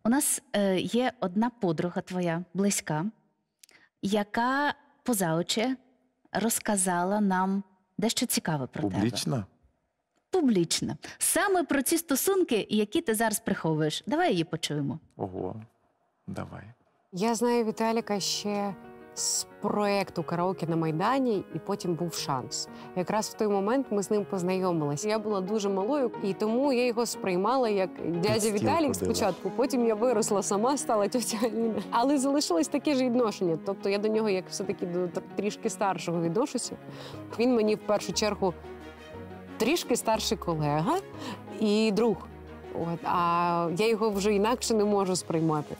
У нас є одна подруга твоя, близька, яка поза очі розказала нам дещо цікаве про тебе. Публічно? Публічно. Саме про ці стосунки, які ти зараз приховуєш. Давай її почуємо. Ого, давай. Я знаю Віталіка ще з проєкту «Караоке на Майдані», і потім був шанс. Якраз в той момент ми з ним познайомилися. Я була дуже малою, і тому я його сприймала як дядя Віталік спочатку, потім я виросла сама, стала тьотя Аліна. Але залишилось таке ж відношення. Тобто я до нього як все-таки до трішки старшого відношуся. Він мені в першу чергу трішки старший колега і друг. А я його вже інакше не можу сприймати.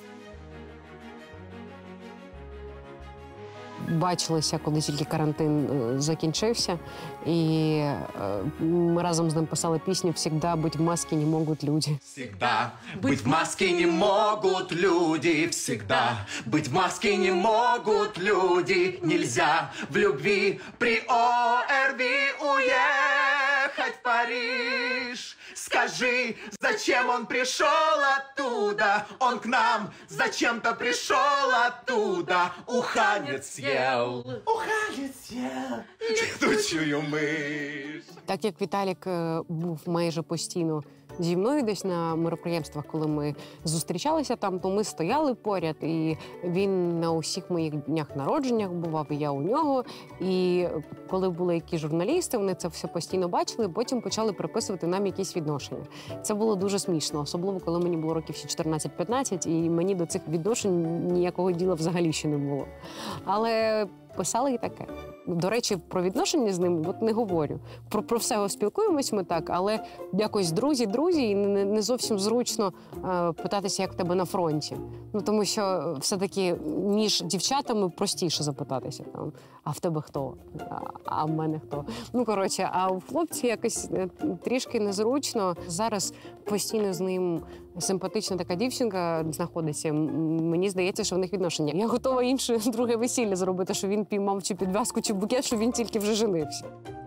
Бачилися, коли тільки карантин закінчився, і ми разом з ним писали пісню «Всегда быть в маске не могут люди». Всегда быть в маске не могут люди, всегда быть в маске не могут люди. Нельзя в любви при ОРВИ уехать в Париж. Скажи, зачем он пришел оттуда? Он к нам зачем-то пришел оттуда. Уханец съел, уханец съел летучую мышь. Так як Віталік був майже постійно зі мною десь на мероприємствах, коли ми зустрічалися там, то ми стояли поряд, і він на усіх моїх днях народженнях бував, і я у нього. І коли були якісь журналісти, вони це все постійно бачили, потім почали приписувати нам якісь відношення. Це було дуже смішно, особливо, коли мені було років ще 14-15, і мені до цих відношень ніякого діла взагалі ще не було. Але писали і таке. До речі, про відношення з ним от не говорю. Про все спілкуємось ми так, але якось друзі, і не зовсім зручно питатися, як в тебе на фронті. Ну, тому що все-таки між дівчатами простіше запитатися. Там, а в тебе хто? А в мене хто? Ну, коротше, а у хлопці якось трішки незручно. Зараз постійно з ним симпатична така дівчинка знаходиться. Мені здається, що в них відношення. Я готова інше друге весілля зробити, що він піймав чи підв'язку, чи букет, що він тільки вже женився.